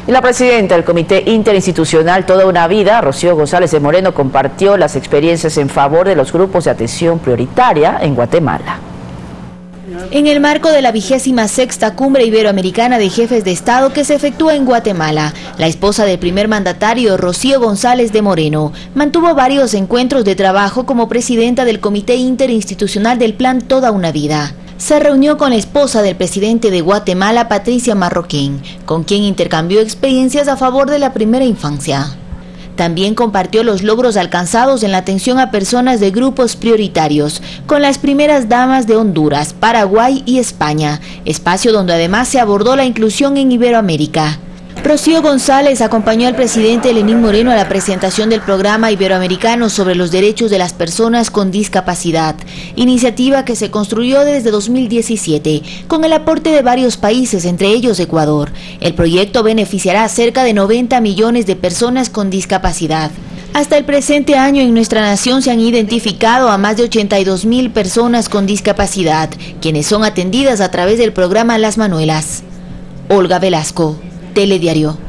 Y la presidenta del Comité Interinstitucional Toda una Vida, Rocío González de Moreno, compartió las experiencias en favor de los grupos de atención prioritaria en Guatemala. En el marco de la 26ª Cumbre Iberoamericana de Jefes de Estado que se efectúa en Guatemala, la esposa del primer mandatario, Rocío González de Moreno, mantuvo varios encuentros de trabajo como presidenta del Comité Interinstitucional del Plan Toda una Vida. Se reunió con la esposa del presidente de Guatemala, Patricia Marroquín, con quien intercambió experiencias a favor de la primera infancia. También compartió los logros alcanzados en la atención a personas de grupos prioritarios con las primeras damas de Honduras, Paraguay y España, espacio donde además se abordó la inclusión en Iberoamérica. Rocío González acompañó al presidente Lenín Moreno a la presentación del programa iberoamericano sobre los derechos de las personas con discapacidad, iniciativa que se construyó desde 2017 con el aporte de varios países, entre ellos Ecuador. El proyecto beneficiará a cerca de 90 millones de personas con discapacidad. Hasta el presente año en nuestra nación se han identificado a más de 82,000 personas con discapacidad, quienes son atendidas a través del programa Las Manuelas. Olga Velasco, Telediario.